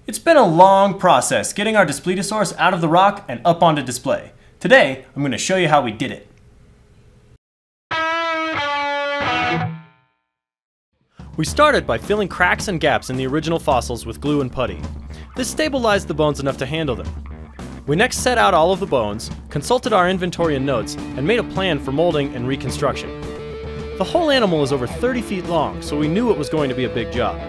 It's been a long process getting our Daspletosaurus out of the rock and up onto display. Today, I'm going to show you how we did it. We started by filling cracks and gaps in the original fossils with glue and putty. This stabilized the bones enough to handle them. We next set out all of the bones, consulted our inventory and notes, and made a plan for molding and reconstruction. The whole animal is over 30 feet long, so we knew it was going to be a big job.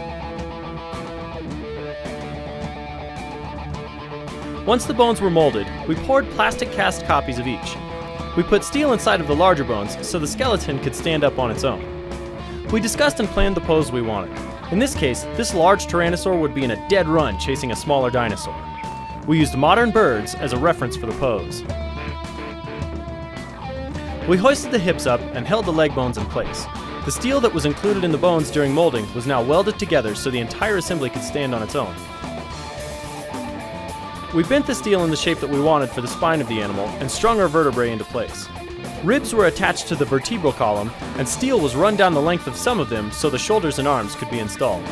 Once the bones were molded, we poured plastic cast copies of each. We put steel inside of the larger bones so the skeleton could stand up on its own. We discussed and planned the pose we wanted. In this case, this large Tyrannosaur would be in a dead run chasing a smaller dinosaur. We used modern birds as a reference for the pose. We hoisted the hips up and held the leg bones in place. The steel that was included in the bones during molding was now welded together so the entire assembly could stand on its own. We bent the steel in the shape that we wanted for the spine of the animal and strung our vertebrae into place. Ribs were attached to the vertebral column, and steel was run down the length of some of them so the shoulders and arms could be installed.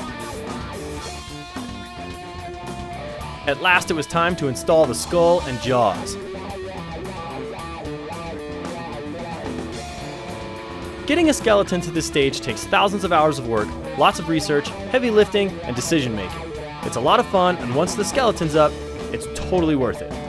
At last it was time to install the skull and jaws. Getting a skeleton to this stage takes thousands of hours of work, lots of research, heavy lifting, and decision making. It's a lot of fun, and once the skeleton's up, it's totally worth it.